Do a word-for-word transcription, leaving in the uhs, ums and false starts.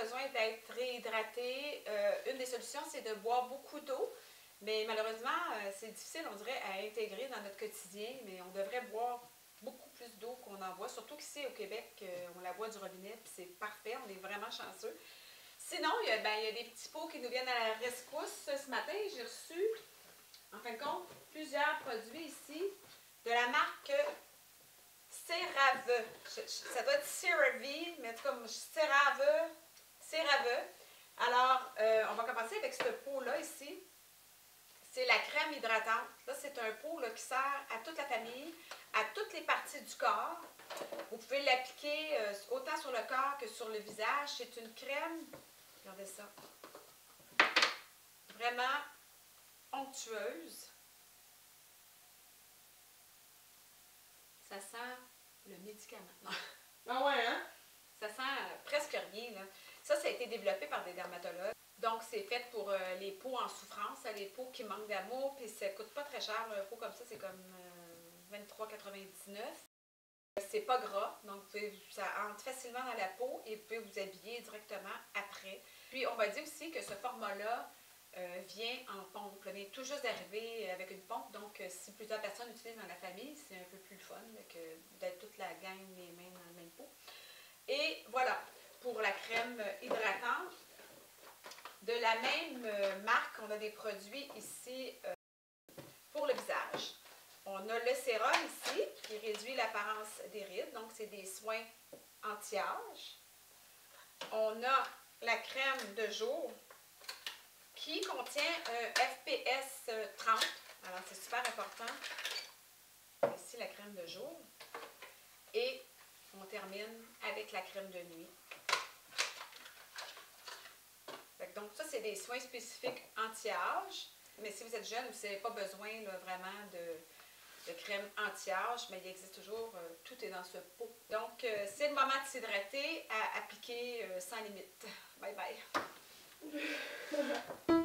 besoin d'être réhydraté, euh, une des solutions, c'est de boire beaucoup d'eau. Mais malheureusement, euh, c'est difficile, on dirait, à intégrer dans notre quotidien. Mais on devrait boire beaucoup plus d'eau qu'on en boit. Surtout qu'ici, au Québec, euh, on la boit du robinet, puis c'est parfait, on est vraiment chanceux. Sinon, il y, a, ben, il y a des petits pots qui nous viennent à la rescousse. Ce matin, j'ai reçu, en fin de compte, plusieurs produits ici de la marque CeraVe. Ça doit être CeraVe, mais en tout cas, CeraVe. CeraVe. Alors, euh, on va commencer avec ce pot-là ici. C'est la crème hydratante. Là, c'est un pot là, qui sert à toute la famille, à toutes les parties du corps. Vous pouvez l'appliquer euh, autant sur le corps que sur le visage. C'est une crème, regardez ça, vraiment onctueuse. Ça sent le médicament. Non. Ah ouais, hein? Ça sent euh, presque rien. Là. Ça, ça a été développé par des dermatologues. Donc, c'est fait pour euh, les peaux en souffrance, les peaux qui manquent d'amour, puis ça coûte pas très cher. Un pot comme ça, c'est comme euh, vingt-trois quatre-vingt-dix-neuf. C'est pas gras, donc ça entre facilement dans la peau et vous pouvez vous habiller directement après. Puis, on va dire aussi que ce format-là euh, vient en pompe. Il vient tout juste d'arriver avec une pompe, donc euh, si plusieurs personnes utilisent dans la famille, c'est un peu plus fun là, que d'être toute la gang les mains dans le même pot. Et voilà, pour la crème hydratante. De la même marque, on a des produits ici euh, pour le visage. On a le sérum ici, qui réduit l'apparence des rides, donc c'est des soins anti-âge. On a la crème de jour, qui contient un F P S trente, alors c'est super important. Ici, la crème de jour. Et on termine avec la crème de nuit. Donc, ça, c'est des soins spécifiques anti-âge. Mais si vous êtes jeune, vous n'avez pas besoin là, vraiment de, de crème anti-âge, mais il existe toujours, euh, tout est dans ce pot. Donc, euh, c'est le moment de s'hydrater à appliquer euh, sans limite. Bye bye!